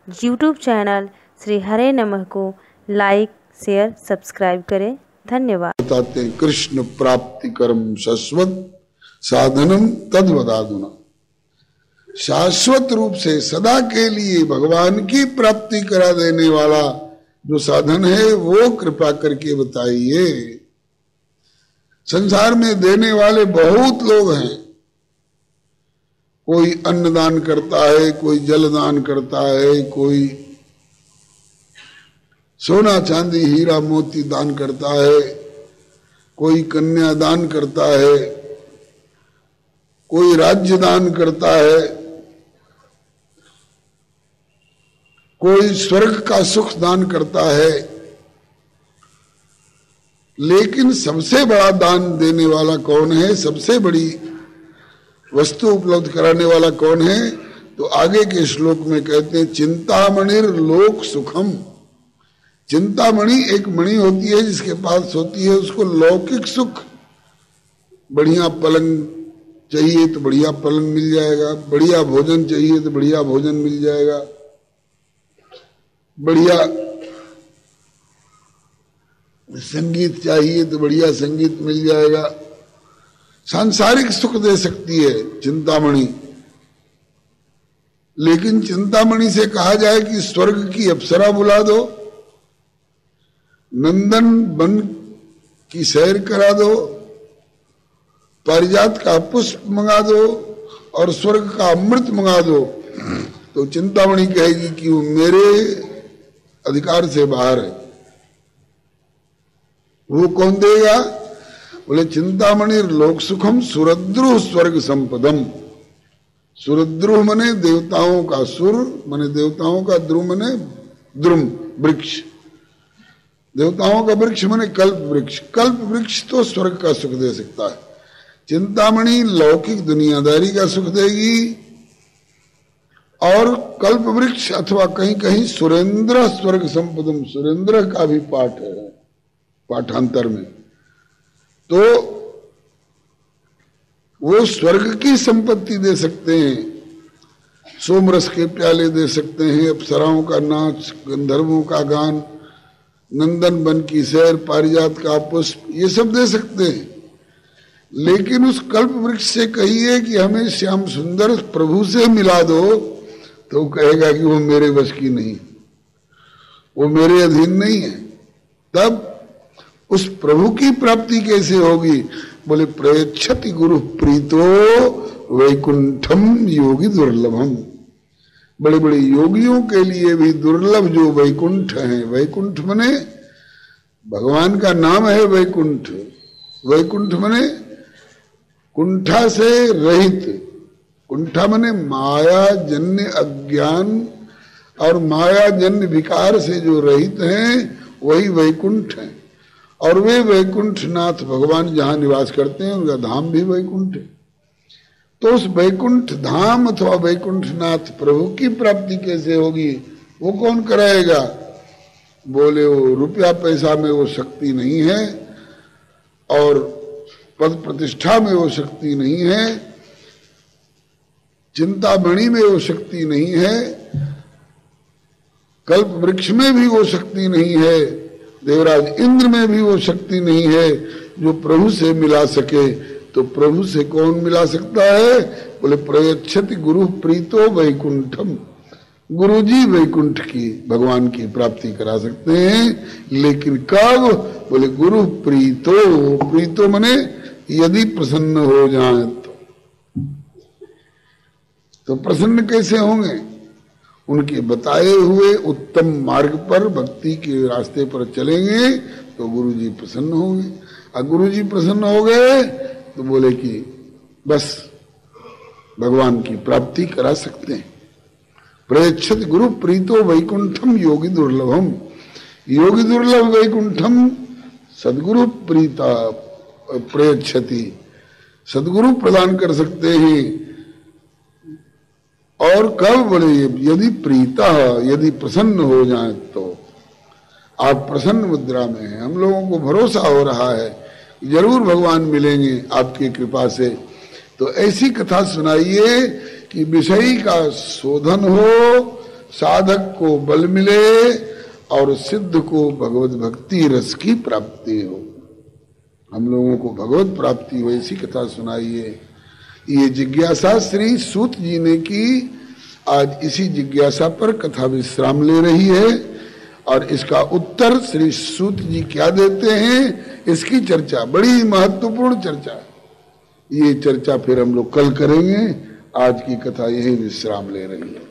YouTube channel Shri Hare Namah को like share subscribe करें। धन्यवाद। बताते हैं कृष्ण प्राप्ति कर्म शाश्वत साधनम तद्वदादुना। शाश्वत रूप से सदा के लिए भगवान की प्राप्ति करा देने वाला जो साधन है वो कृपा करके बताइए। संसार में देने वाले बहुत लोग हैं। कोई अन्न दान करता है, कोई जल दान करता है, कोई सोना चांदी हीरा मोती दान करता है, कोई कन्या दान करता है, कोई राज्य दान करता है, कोई स्वर्ग का सुख दान करता है। लेकिन सबसे बड़ा दान देने वाला कौन है? सबसे बड़ी वस्तु उपलब्ध कराने वाला कौन है? तो आगे के श्लोक में कहते हैं चिंतामणिर लोक सुखम। चिंतामणि एक मणि होती है जिसके पास होती है उसको लौकिक सुख। बढ़िया पलंग चाहिए तो बढ़िया पलंग मिल जाएगा, बढ़िया भोजन चाहिए तो बढ़िया भोजन मिल जाएगा, बढ़िया संगीत चाहिए तो बढ़िया संगीत मिल जाएगा। सांसारिक सुख दे सकती है चिंतामणि। लेकिन चिंतामणि से कहा जाए कि स्वर्ग की अप्सरा बुला दो, नंदन वन की सैर करा दो, पारिजात का पुष्प मंगा दो और स्वर्ग का अमृत मंगा दो, तो चिंतामणि कहेगी कि वो मेरे अधिकार से बाहर है। वो कौन देगा? बोले चिंतामणि लोक सुखम सुरद्रुह स्वर्ग संपदम। सुरद्रुह मने देवताओं का, सुर मने देवताओं का, द्रुह मने द्रुम वृक्ष, देवताओं का वृक्ष मने कल्प वृक्ष। कल्प वृक्ष तो स्वर्ग का सुख दे सकता है। चिंतामणि लौकिक दुनियादारी का सुख देगी और कल्प वृक्ष अथवा कहीं कहीं सुरेंद्र स्वर्ग संपदम, सुरेंद्र का भी पाठ है पाठांतर में। तो वो स्वर्ग की संपत्ति दे सकते हैं, सोमरस के प्याले दे सकते हैं, अप्सराओं का नाच, गंधर्वों का गान, नंदन वन की सैर, पारिजात का पुष्प, ये सब दे सकते हैं। लेकिन उस कल्प वृक्ष से कहिए कि हमें श्याम सुंदर प्रभु से मिला दो, तो वो कहेगा कि वो मेरे वश की नहीं, वो मेरे अधीन नहीं है। तब उस प्रभु की प्राप्ति कैसे होगी? बोले प्रयच्छति गुरु प्रीतो वैकुंठम योगी दुर्लभम। बड़े बड़े योगियों के लिए भी दुर्लभ जो वैकुंठ है। वैकुंठ मने भगवान का नाम है वैकुंठ। वैकुंठ मने कुंठा से रहित। कुंठा मने माया जन्य अज्ञान और माया जन्य विकार से जो रहित हैं वही वैकुंठ है। और वे वैकुंठ नाथ भगवान जहां निवास करते हैं उनका धाम भी वैकुंठ है। तो उस वैकुंठ धाम अथवा वैकुंठ नाथ प्रभु की प्राप्ति कैसे होगी? वो कौन कराएगा? बोले वो रुपया पैसा में वो शक्ति नहीं है और पद प्रतिष्ठा में वो शक्ति नहीं है, चिंतामणि में वो शक्ति नहीं है, कल्प वृक्ष में भी वो शक्ति नहीं है, देवराज इंद्र में भी वो शक्ति नहीं है जो प्रभु से मिला सके। तो प्रभु से कौन मिला सकता है? बोले प्रयच्छति गुरु प्रीतो वैकुंठम। गुरु जी वैकुंठ की, भगवान की प्राप्ति करा सकते हैं। लेकिन कब? बोले गुरु प्रीतो। प्रीतो मने यदि प्रसन्न हो जाए तो प्रसन्न कैसे होंगे? उनके बताए हुए उत्तम मार्ग पर, भक्ति के रास्ते पर चलेंगे तो गुरु जी प्रसन्न होंगे। और गुरु जी प्रसन्न हो गए तो बोले कि बस भगवान की प्राप्ति करा सकते हैं। प्रयच्छति गुरु प्रीतो वैकुंठम योगी दुर्लभम। योगी दुर्लभ वैकुंठम सदगुरु प्रीता प्रयच्छति। सदगुरु प्रदान कर सकते हैं। और कब? बोले यदि प्रीता, यदि प्रसन्न हो जाए तो। आप प्रसन्न मुद्रा में हैं, हम लोगों को भरोसा हो रहा है जरूर भगवान मिलेंगे आपकी कृपा से। तो ऐसी कथा सुनाइए कि विषयी का शोधन हो, साधक को बल मिले और सिद्ध को भगवत भक्ति रस की प्राप्ति हो। हम लोगों को भगवत प्राप्ति हो, ऐसी कथा सुनाइए। ये जिज्ञासा श्री सूत जी ने की। आज इसी जिज्ञासा पर कथा विश्राम ले रही है और इसका उत्तर श्री सूत जी क्या देते हैं, इसकी चर्चा, बड़ी महत्वपूर्ण चर्चा। ये चर्चा फिर हम लोग कल करेंगे। आज की कथा यही विश्राम ले रही है।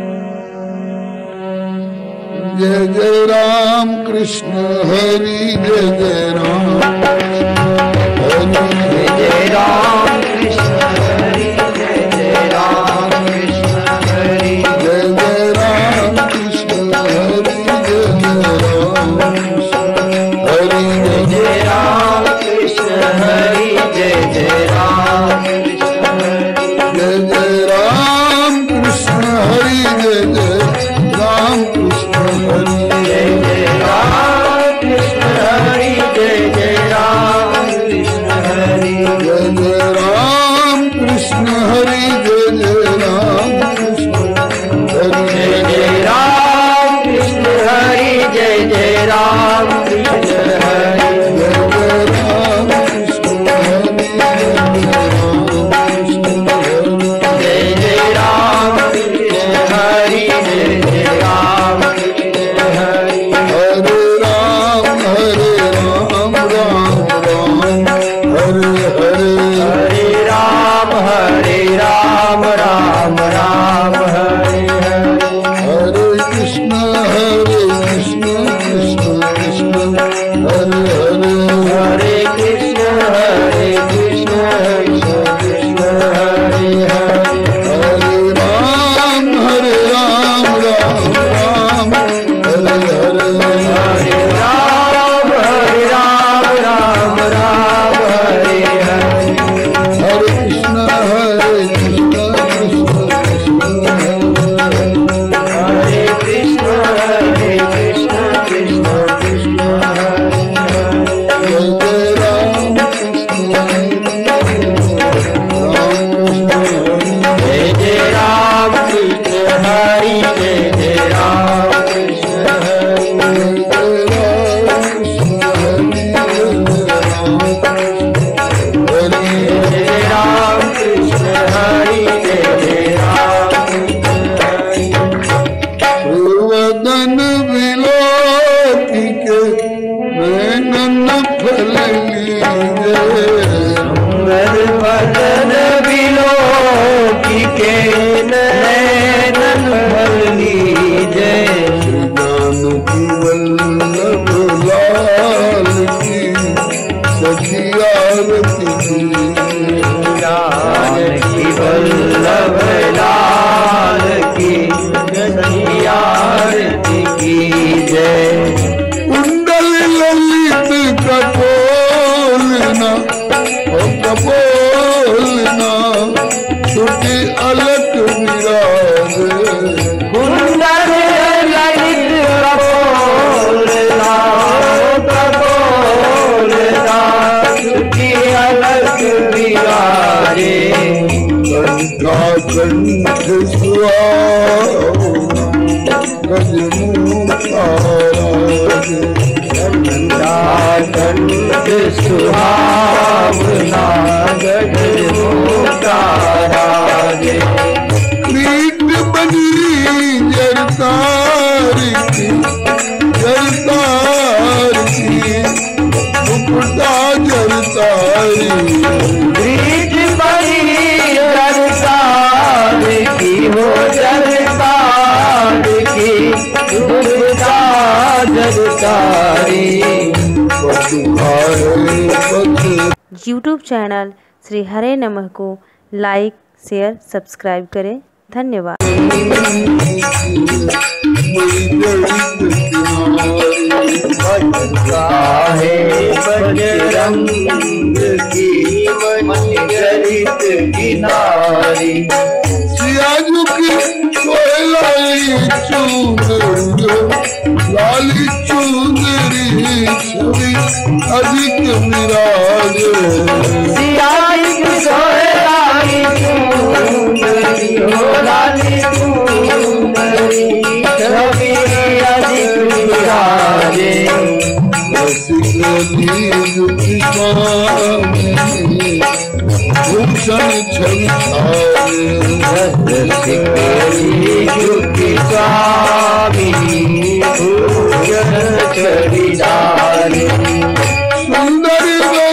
जय जय राम कृष्ण हरि, जय जय राम हरि, जय जय राम कृष्ण हरि, जय जय राम कृष्ण हरि, जय जय राम कृष्ण हरि, जय जय राम कृष्ण हरि, जय जय राम कृष्ण हरि, जय जय राम कृष्ण हरि, जय जय राम कृष्ण हरि, जय जय राम कृष्ण हरि, जय जय राम कृष्ण हरि, जय जय राम कृष्ण हरि, जय जय राम कृष्ण हरि, जय जय राम कृष्ण हरि, जय जय राम कृष्ण हरि, जय जय राम कृष्ण हरि, जय जय राम कृष्ण हरि, जय जय राम कृष्ण हरि, जय जय राम कृष्ण हरि, हरे राम राम राम हरे हरे, हरे राम राम राम हरे हरे, हरे कृष्ण कृष्ण कृष्ण हरे हरे, हरे कृष्ण कृष्ण कृष्ण हरे हरे, हरे राम राम राम हरे हरे, हरे राम राम राम हरे हरे, हरे कृष्ण कृष्ण कृष्ण हरे हरे, हरे कृष्ण कृष्ण कृष्ण हरे हरे, जय जय राम कृष्ण जय जय राम कृष्ण हरि, जय जय राम कृष्ण हरि, जय जय राम कृष्ण हरि, जय जय राम कृष्ण हरि, जय जय राम कृष्ण हरि, पूर्वदन विलोकी के नैनन फल लीजे, पूर्वदन विलोकी के नैनन फल लीजे, जानकी वल्लभ लाल की सखी आरती कीजिए, जानकी वल्लभ लाल की सखी आरती कीजिए, कुंडल ललित कपोलना कपोलना छुटी अलक विराज, कुंडल ललित कपोलना कपोलना छुटी अलक विराजे, कंठा कंठ सुहावना गजमुखा राजे, कंठा कंठ सुहावना गजमुखा राजे, कीट बनी जरतार की मुकुटा जरतारी, कीट बनी जरतार की हो जरतार की मुकुटा जरतारी, YouTube चैनल श्री हरे नमः को लाइक शेयर सब्सक्राइब करें। धन्यवाद। बजरंग की मंजरित किनारी, सियाजू की सोहलाई चूंदरी, लाली चूंदरी छवि अधिक विराजे, सियाजू की सोहलाई चूंदरी, लाली चूंदरी कली युग स्वामी भूषण छवि कली युग स्वामी भूषण छवि धारे सुंदर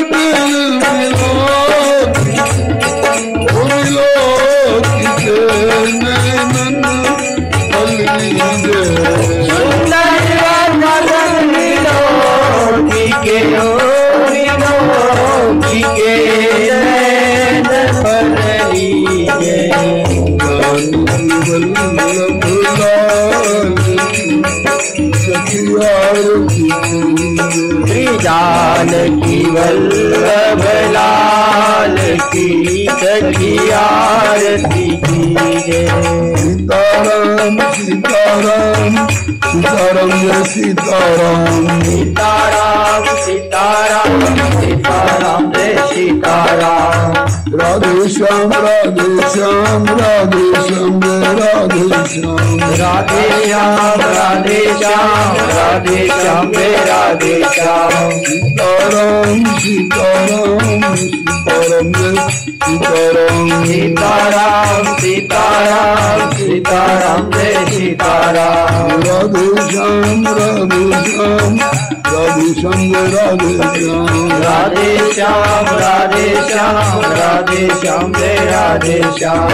जानकी वल्लभ लाल की सखी आरती कीजिए। सीताराम सीताराम सीताराम जय सीताराम सीताराम सीताराम सीताराम जय सीताराम। राधे श्याम राधे श्याम राधे श्याम जय राधे श्याम राधे श्याम राधे श्याम राधे श्याम जय राधे श्याम। सीताराम सीताराम सीताराम जय सीताराम सीताराम सीताराम सीताराम जय सीताराम। राधे श्याम राधे श्याम राधे श्याम जय राधे श्याम राधे श्याम राधे श्याम राधे श्याम जय राधे श्याम।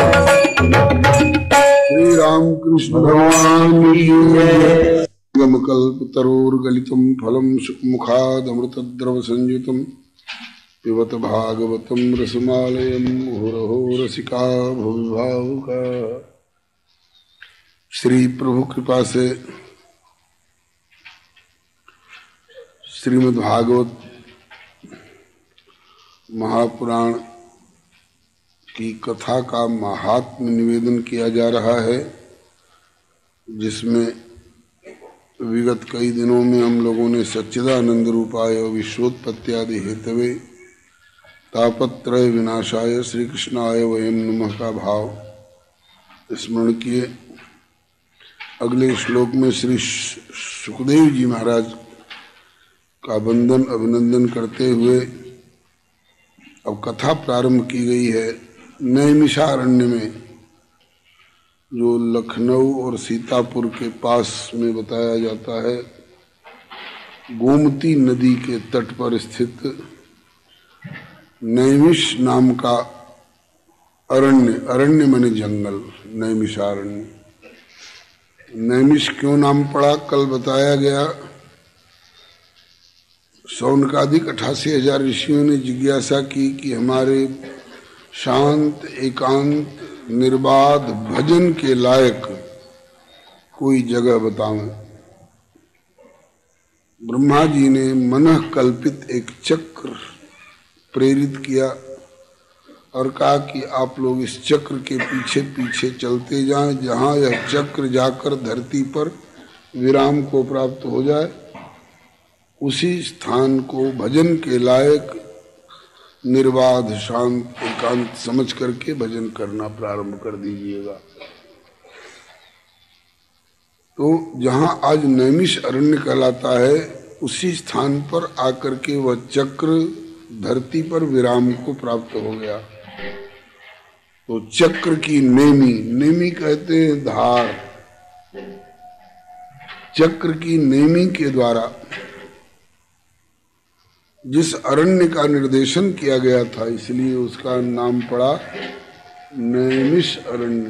श्री राम कृष्ण भगवान की जय। कल्पतरोर्गलितं फलं सुमुखादमृतद्रव संयुतं पिबत भागवतं रसमालयं मुहुरहो रसिका भुवि भावुका। श्री प्रभु कृपा से श्रीमद् भागवत महापुराण की कथा का महात्म्य निवेदन किया जा रहा है, जिसमें विगत कई दिनों में हम लोगों ने सच्चिदानंद रूपाय विश्वोत्पत्त्यादि हेतवे तापत्रय विनाशाय श्री कृष्णाय वयम नमः का भाव स्मरण किए। अगले श्लोक में श्री सुखदेव जी महाराज का वंदन अभिनंदन करते हुए अब कथा प्रारंभ की गई है। नैमिषारण्य में, जो लखनऊ और सीतापुर के पास में बताया जाता है, गोमती नदी के तट पर स्थित नैमिष नाम का अरण्य, अरण्य माने जंगल, नैमिषारण्य। नैमिष क्यों नाम पड़ा कल बताया गया। शौनकादिक 88,000 ऋषियों ने जिज्ञासा की कि हमारे शांत एकांत निर्बाध भजन के लायक कोई जगह बतावें। ब्रह्मा जी ने मनः कल्पित एक चक्र प्रेरित किया और कहा कि आप लोग इस चक्र के पीछे पीछे चलते जाएं, जहां यह चक्र जाकर धरती पर विराम को प्राप्त हो जाए, उसी स्थान को भजन के लायक निर्बाध शांत एकांत समझ करके भजन करना प्रारंभ कर दीजिएगा। तो जहां आज नैमिष अरण्य कहलाता है, उसी स्थान पर आकर के वह चक्र धरती पर विराम को प्राप्त हो गया। तो चक्र की नेमी, नेमी कहते हैं धार, चक्र की नेमी के द्वारा जिस अरण्य का निर्देशन किया गया था, इसलिए उसका नाम पड़ा नैमिष अरण्य।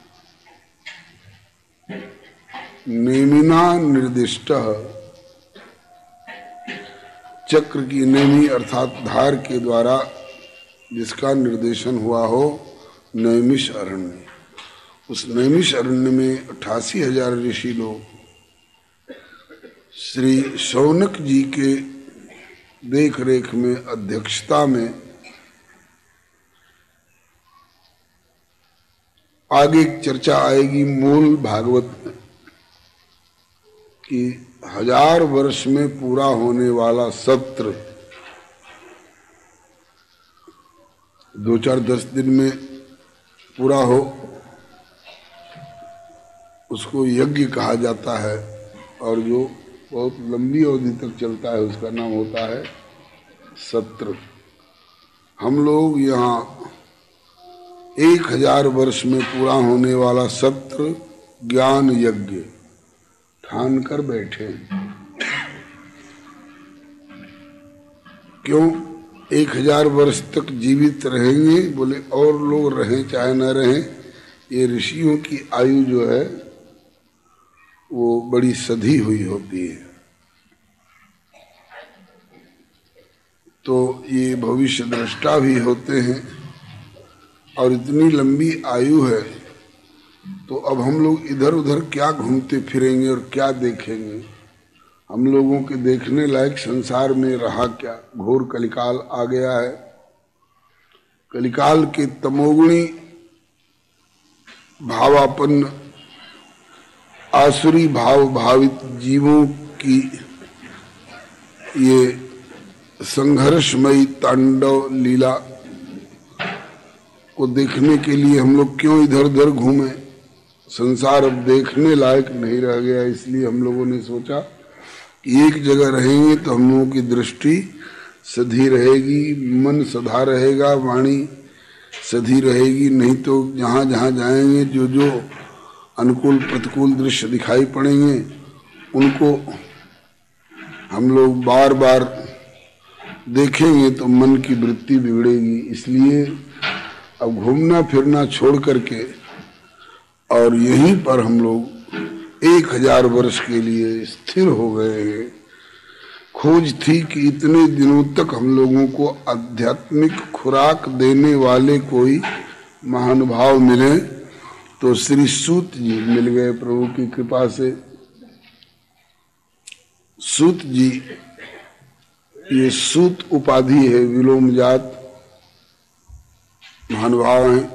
नेमिना निर्दिष्ट, चक्र की नेमी अर्थात धार के द्वारा जिसका निर्देशन हुआ हो, नैमिष अरण्य। उस नैमिष अरण्य में 88,000 ऋषि लोग श्री शौनक जी के देख रेख में, अध्यक्षता में आगे चर्चा आएगी मूल भागवत में कि 1000 वर्ष में पूरा होने वाला सत्र 2-4-10 दिन में पूरा हो, उसको यज्ञ कहा जाता है। और जो बहुत लंबी अवधि तक चलता है, उसका नाम होता है सत्र। हम लोग यहाँ 1000 वर्ष में पूरा होने वाला सत्र ज्ञान यज्ञ ठान कर बैठे हैं। क्यों 1000 वर्ष तक जीवित रहेंगे? बोले और लोग रहें चाहे न रहें, ये ऋषियों की आयु जो है वो बड़ी सधी हुई होती है। तो ये भविष्य दृष्टा भी होते हैं और इतनी लंबी आयु है, तो अब हम लोग इधर उधर क्या घूमते फिरेंगे और क्या देखेंगे? हम लोगों के देखने लायक संसार में रहा क्या? घोर कलिकाल आ गया है। कलिकाल के तमोगुणी भावापन्न आसुरी भाव भावित जीवों की ये संघर्षमयी तांडव लीला को देखने के लिए हम लोग क्यों इधर उधर घूमे? संसार अब देखने लायक नहीं रह गया, इसलिए हम लोगों ने सोचा कि एक जगह रहेंगे तो हम लोगों की दृष्टि सधी रहेगी, मन सधा रहेगा, वाणी सधी रहेगी। नहीं तो जहाँ जहाँ जाएंगे जो जो अनुकूल प्रतिकूल दृश्य दिखाई पड़ेंगे उनको हम लोग बार बार देखेंगे तो मन की वृत्ति बिगड़ेगी। इसलिए अब घूमना फिरना छोड़ करके और यहीं पर हम लोग 1000 वर्ष के लिए स्थिर हो गए हैं। खोज थी कि इतने दिनों तक हम लोगों को आध्यात्मिक खुराक देने वाले कोई महानुभाव मिले, तो श्री सूत जी मिल गए प्रभु की कृपा से। सूत जी, ये सूत उपाधि है, विलोम जात महानुभाव हैं।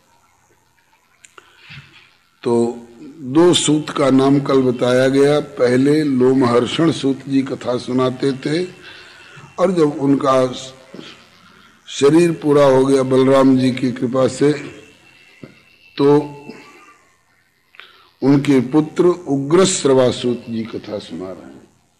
तो 2 सूत का नाम कल बताया गया। पहले लोमहर्षण सूत जी कथा सुनाते थे, और जब उनका शरीर पूरा हो गया बलराम जी की कृपा से, तो उनके पुत्र उग्रश्रवा सूत जी कथा सुना रहे हैं।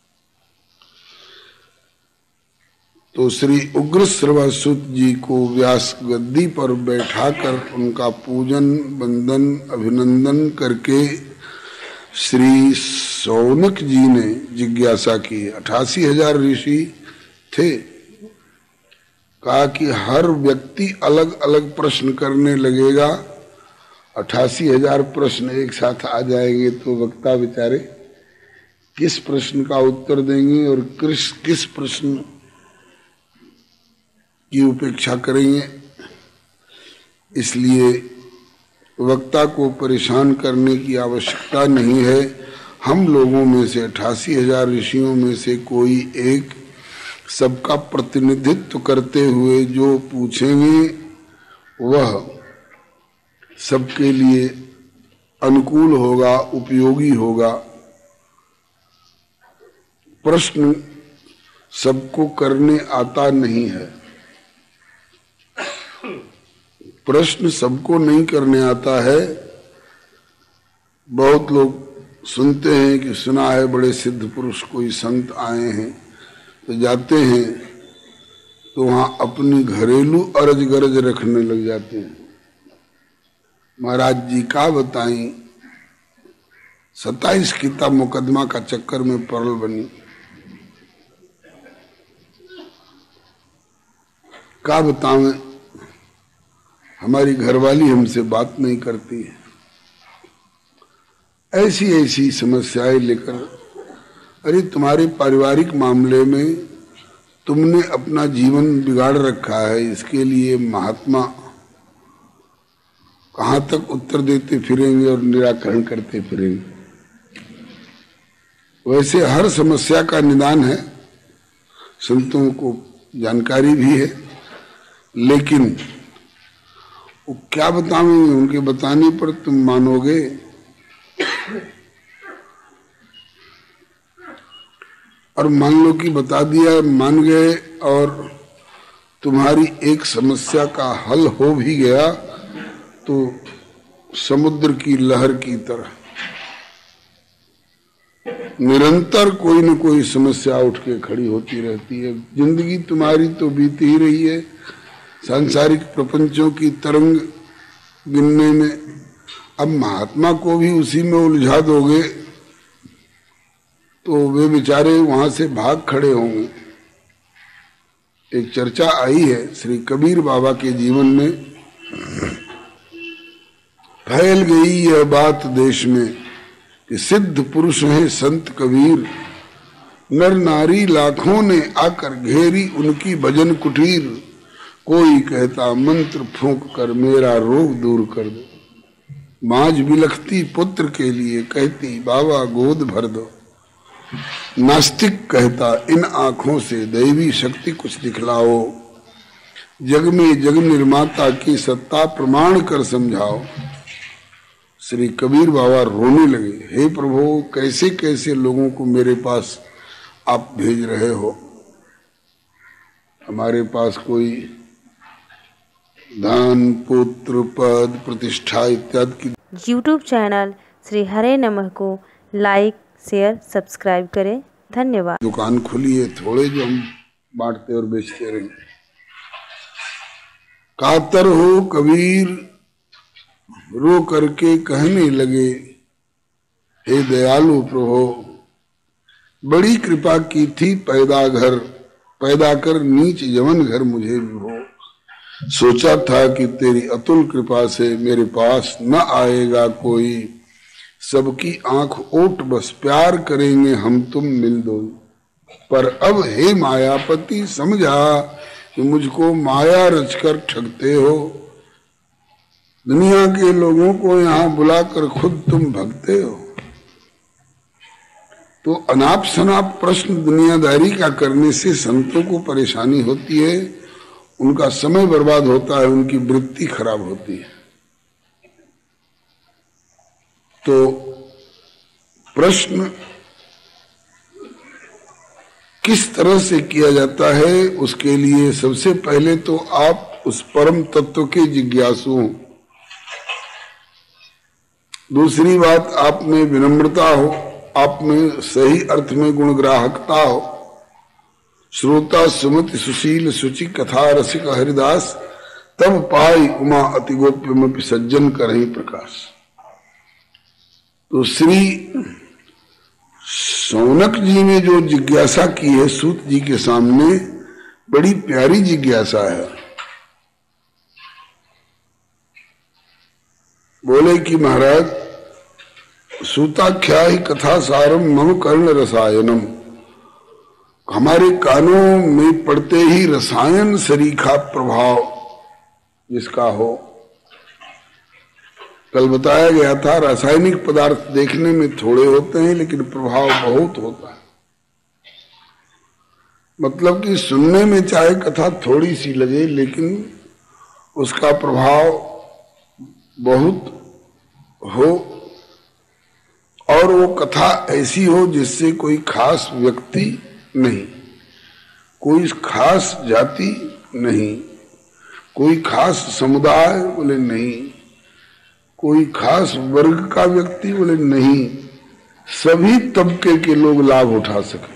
तो श्री उग्रश्रवा सूत जी को व्यास गद्दी पर बैठाकर उनका पूजन वंदन अभिनंदन करके श्री शौनक जी ने जिज्ञासा की। 88,000 ऋषि थे। कहा कि हर व्यक्ति अलग अलग प्रश्न करने लगेगा, 88,000 प्रश्न एक साथ आ जाएंगे तो वक्ता बेचारे किस प्रश्न का उत्तर देंगे और किस प्रश्न की उपेक्षा करेंगे। इसलिए वक्ता को परेशान करने की आवश्यकता नहीं है। हम लोगों में से 88,000 ऋषियों में से कोई एक सबका प्रतिनिधित्व करते हुए जो पूछेंगे वह सबके लिए अनुकूल होगा, उपयोगी होगा। प्रश्न सबको करने आता नहीं है। प्रश्न सबको नहीं करने आता है। बहुत लोग सुनते हैं कि सुना है बड़े सिद्ध पुरुष कोई संत आए हैं, तो जाते हैं तो वहां अपनी घरेलू अरज गरज रखने लग जाते हैं। महाराज जी का बताई 27 किताब मुकदमा का चक्कर में परल बनी। का बतावें, हमारी घरवाली हमसे बात नहीं करती है। ऐसी ऐसी समस्याएं लेकर, अरे तुम्हारे पारिवारिक मामले में तुमने अपना जीवन बिगाड़ रखा है, इसके लिए महात्मा कहाँ तक उत्तर देते फिरेंगे और निराकरण करते फिरेंगे। वैसे हर समस्या का निदान है, संतों को जानकारी भी है, लेकिन वो क्या बताएंगे, उनके बताने पर तुम मानोगे। और मान लो कि बता दिया, मान गए और तुम्हारी एक समस्या का हल हो भी गया तो समुद्र की लहर की तरह निरंतर कोई न कोई समस्या उठ के खड़ी होती रहती है। जिंदगी तुम्हारी तो बीत ही रही है सांसारिक प्रपंचों की तरंग गिनने में। अब महात्मा को भी उसी में उलझा दोगे तो वे बेचारे वहां से भाग खड़े होंगे। एक चर्चा आई है श्री कबीर बाबा के जीवन में, फैल गई यह बात देश में कि सिद्ध पुरुष हैं संत कबीर, नर नारी लाखों ने आकर घेरी उनकी भजन कुटीर। कोई कहता मंत्र फूंक कर मेरा रोग दूर कर दो, मांझ बिलखती पुत्र के लिए कहती बाबा गोद भर दो। नास्तिक कहता इन आंखों से दैवी शक्ति कुछ दिखलाओ, जग में जग निर्माता की सत्ता प्रमाण कर समझाओ। श्री कबीर बाबा रोने लगे, हे प्रभु कैसे कैसे लोगों को मेरे पास आप भेज रहे हो। हमारे पास कोई धन पुत्र पद प्रतिष्ठा इत्यादि की। यूट्यूब चैनल श्री हरे नमः को लाइक शेयर सब्सक्राइब करें। धन्यवाद। दुकान खुली है, थोड़े जो हम बांटते और बेचते रहें। कातर हो कबीर रो करके कहने लगे, हे दयालु प्रभु बड़ी कृपा की थी पैदा कर नीच यवन घर मुझे भी हो। सोचा था कि तेरी अतुल कृपा से मेरे पास न आएगा कोई, सबकी आंख ओट बस प्यार करेंगे हम तुम मिल दो। पर अब हे मायापति समझा कि मुझको माया रचकर ठगते हो, दुनिया के लोगों को यहाँ बुलाकर खुद तुम भगते हो। तो अनाप शनाप प्रश्न दुनियादारी का करने से संतों को परेशानी होती है, उनका समय बर्बाद होता है, उनकी वृत्ति खराब होती है। तो प्रश्न किस तरह से किया जाता है, उसके लिए सबसे पहले तो आप उस परम तत्व के जिज्ञासु हो। दूसरी बात आप में विनम्रता हो, आप में सही अर्थ में गुणग्राहकता हो। श्रोता सुमति सुशील सुचि कथा रसिक हरिदास, तब पाई उमा अति गोप्यमपि सज्जन करहि प्रकाश। तो श्री शौनक जी ने जो जिज्ञासा की है सूत जी के सामने, बड़ी प्यारी जिज्ञासा है। बोले कि महाराज सूताख्या ही कथा सारम मम कर्ण रसायनम, हमारे कानों में पड़ते ही रसायन सरीखा प्रभाव जिसका हो। कल बताया गया था रासायनिक पदार्थ देखने में थोड़े होते हैं लेकिन प्रभाव बहुत होता है। मतलब कि सुनने में चाहे कथा थोड़ी सी लगे लेकिन उसका प्रभाव बहुत हो, और वो कथा ऐसी हो जिससे कोई खास व्यक्ति नहीं, कोई खास जाति नहीं, कोई खास समुदाय बोले नहीं, कोई खास वर्ग का व्यक्ति बोले नहीं, सभी तबके के लोग लाभ उठा सके।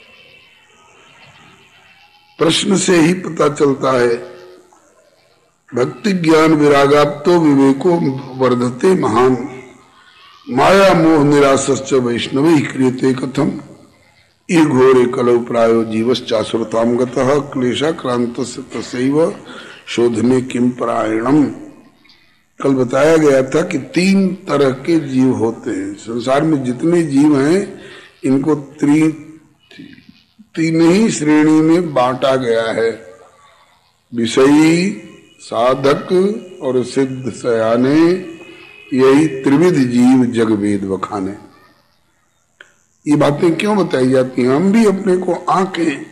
प्रश्न से ही पता चलता है भक्ति ज्ञान विरागाप्तो विवेको वर्धते महान, माया मोह निरासश्च वैष्णवे क्रियते कथम, ये घोरे कलौ प्रायो जीवश्चासुरताम गतः क्लेशाक्रांतस्य तस्यैव शोधने किम परायणम। कल बताया गया था कि 3 तरह के जीव होते हैं संसार में। जितने जीव हैं इनको 3 ही श्रेणी में बांटा गया है, विषयी साधक और सिद्ध सयाने, यही त्रिविध जीव जग वेद बखाने। ये बातें क्यों बताई जाती हैं? हम भी अपने को आंकें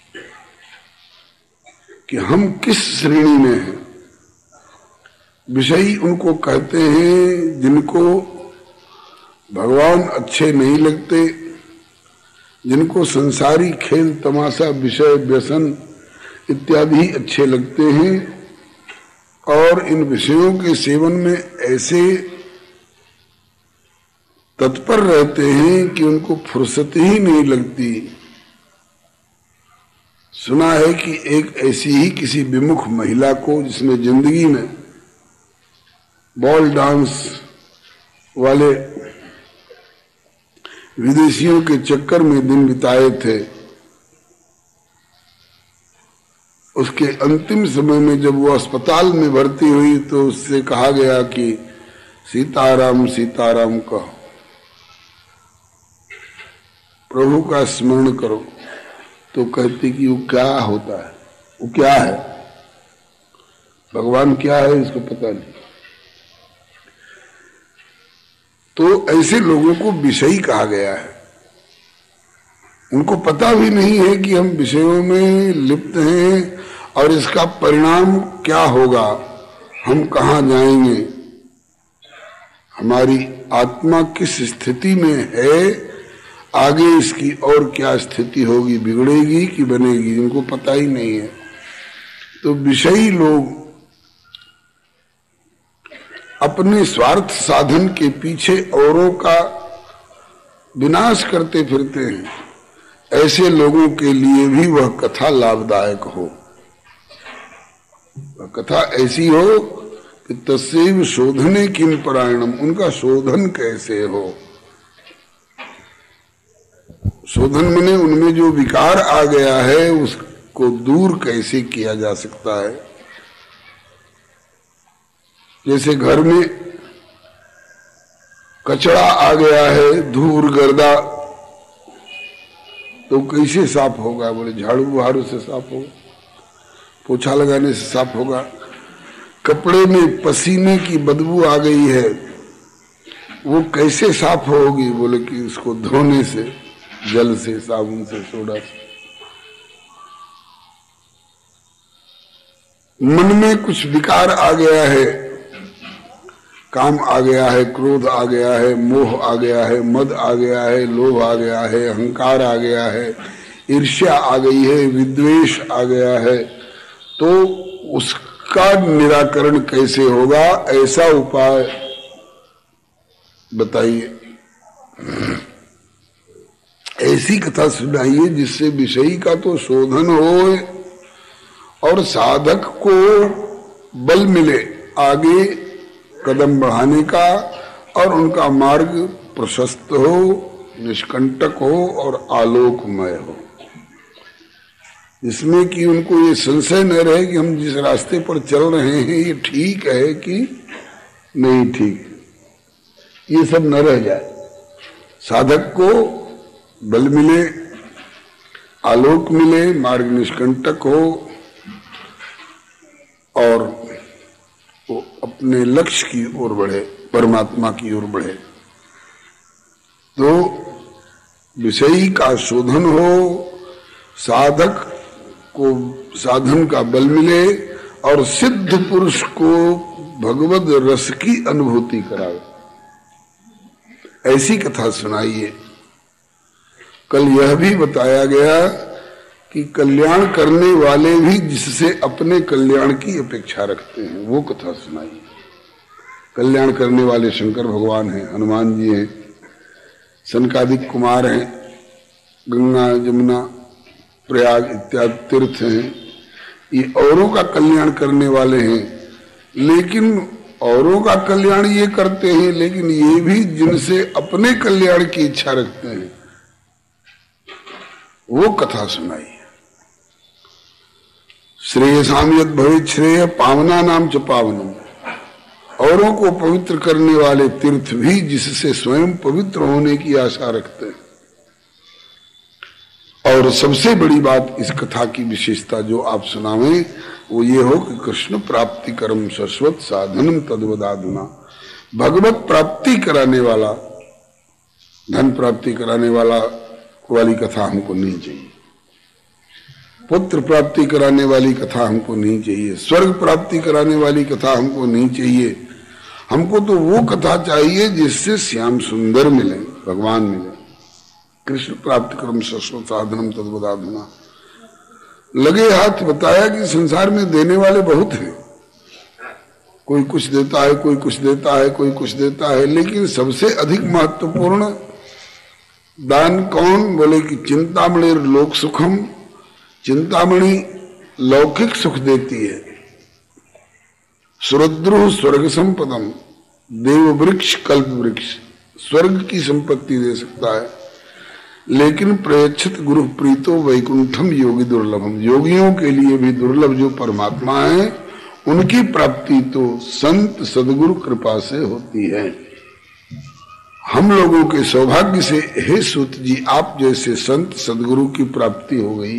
कि हम किस श्रेणी में हैं। विषयी उनको कहते हैं जिनको भगवान अच्छे नहीं लगते, जिनको संसारी खेल तमाशा विषय व्यसन इत्यादि अच्छे लगते हैं, और इन विषयों के सेवन में ऐसे तत्पर रहते हैं कि उनको फुर्सत ही नहीं लगती। सुना है कि एक ऐसी ही किसी विमुख महिला को, जिसने जिंदगी में बॉल डांस वाले विदेशियों के चक्कर में दिन बिताए थे, उसके अंतिम समय में जब वो अस्पताल में भर्ती हुई तो उससे कहा गया कि सीताराम सीताराम कहो, प्रभु का स्मरण करो। तो कहती कि वो क्या होता है, वो क्या है, भगवान क्या है इसको पता नहीं। तो ऐसे लोगों को विषयी कहा गया है। उनको पता भी नहीं है कि हम विषयों में लिप्त हैं और इसका परिणाम क्या होगा, हम कहाँ जाएंगे, हमारी आत्मा किस स्थिति में है, आगे इसकी और क्या स्थिति होगी, बिगड़ेगी कि बनेगी, इनको पता ही नहीं है। तो विषयी लोग अपने स्वार्थ साधन के पीछे औरों का विनाश करते फिरते हैं। ऐसे लोगों के लिए भी वह कथा लाभदायक हो, वह कथा ऐसी हो कि तस्सैव शोधने किम परायणम, उनका शोधन कैसे हो। शोधन मने उनमें जो विकार आ गया है उसको दूर कैसे किया जा सकता है। जैसे घर में कचरा आ गया है, धूल गर्दा, तो कैसे साफ होगा, बोले झाड़ू बुहारू से साफ होगा, पोछा लगाने से साफ होगा। कपड़े में पसीने की बदबू आ गई है, वो कैसे साफ होगी, बोले कि उसको धोने से, जल से, साबुन से, सोडा से। मन में कुछ विकार आ गया है, काम आ गया है, क्रोध आ गया है, मोह आ गया है, मद आ गया है, लोभ आ गया है, अहंकार आ गया है, ईर्ष्या आ गई है, विद्वेष आ गया है, तो उसका निराकरण कैसे होगा, ऐसा उपाय बताइए। ऐसी कथा सुनाइए जिससे विषयी का तो शोधन हो और साधक को बल मिले आगे कदम बढ़ाने का, और उनका मार्ग प्रशस्त हो, निष्कंटक हो और आलोकमय हो, जिसमें कि उनको ये संशय न रहे कि हम जिस रास्ते पर चल रहे हैं ये ठीक है कि नहीं ठीक, ये सब न रह जाए। साधक को बल मिले, आलोक मिले, मार्ग निष्कंटक हो और वो अपने लक्ष्य की ओर बढ़े, परमात्मा की ओर बढ़े। तो विषयी का शोधन हो, साधक को साधन का बल मिले और सिद्ध पुरुष को भगवद रस की अनुभूति करावे, ऐसी कथा सुनाइए। कल यह भी बताया गया कि कल्याण करने वाले भी जिससे अपने कल्याण की अपेक्षा रखते हैं वो कथा सुनाइए। कल्याण करने वाले शंकर भगवान हैं, हनुमान जी हैं, सनकादिक कुमार हैं, गंगा जमुना प्रयाग इत्यादि तीर्थ हैं, ये औरों का कल्याण करने वाले हैं। लेकिन औरों का कल्याण ये करते हैं, लेकिन ये भी जिनसे अपने कल्याण की इच्छा रखते हैं वो कथा सुनाई। श्रेयसाम यद भवेत् श्रेय पावना नाम च पावनम, औरों को पवित्र करने वाले तीर्थ भी जिससे स्वयं पवित्र होने की आशा रखते हैं। और सबसे बड़ी बात इस कथा की विशेषता जो आप सुनावें वो ये हो कि कृष्ण प्राप्ति कर्म शाश्वत साधनम तद्वदाधुना, भगवत प्राप्ति कराने वाला, धन प्राप्ति कराने वाली कथा हमको नहीं चाहिए, पुत्र प्राप्ति कराने वाली कथा हमको नहीं चाहिए, स्वर्ग प्राप्ति कराने वाली कथा हमको नहीं चाहिए। हमको तो वो कथा चाहिए जिससे श्याम सुंदर मिले, भगवान मिले। कृष्ण प्राप्ति कर्म शाश्वत साधनम तद्वदाधुना, लगे हाथ बताया कि संसार में देने वाले बहुत हैं, कोई कुछ देता है, कोई कुछ देता है, कोई कुछ देता है, लेकिन सबसे अधिक महत्वपूर्ण दान कौन? बोले कि चिंतामणि लोक सुखम, चिंतामणि लौकिक सुख देती है, सुरद्रुह स्वर्ग संपदम, देव वृक्ष कल्प वृक्ष स्वर्ग की संपत्ति दे सकता है, लेकिन प्रयच्छत गुरु प्रीतो वैकुंठम योगी दुर्लभम, योगियों के लिए भी दुर्लभ जो परमात्मा है उनकी प्राप्ति तो संत सदगुरु कृपा से होती है। हम लोगों के सौभाग्य से हे सूत जी आप जैसे संत सदगुरु की प्राप्ति हो गई,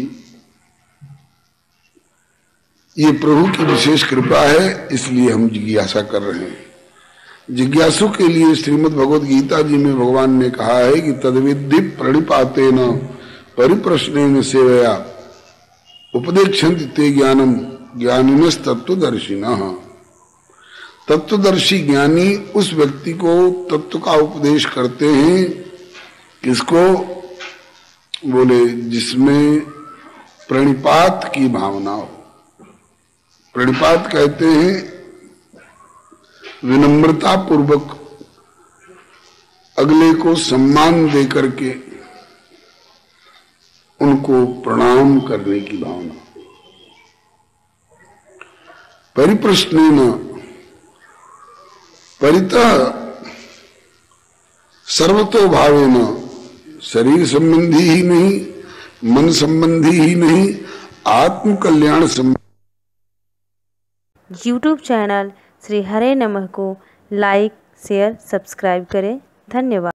ये प्रभु की विशेष कृपा है, इसलिए हम जिज्ञासा कर रहे हैं। जिज्ञासु के लिए श्रीमद् भगवद गीता जी में भगवान ने कहा है कि तद्विद्धि प्रणिपातेन परिप्रश्नेन सेवया उपदेक्षन्ति ते ज्ञानम ज्ञानिनस् तत्वदर्शिनः। तत्वदर्शी ज्ञानी उस व्यक्ति को तत्व का उपदेश करते हैं, किसको? बोले जिसमें प्रणिपात की भावना हो। प्रणिपात कहते हैं विनम्रता पूर्वक अगले को सम्मान दे करके उनको प्रणाम करने की भावना। परिप्रश्नेन परितः सर्वतो भावेन, शरीर संबंधी ही नहीं, मन संबंधी ही नहीं, आत्म कल्याण संबंधी। यूट्यूब चैनल श्री हरे नमः को लाइक शेयर सब्सक्राइब करें। धन्यवाद।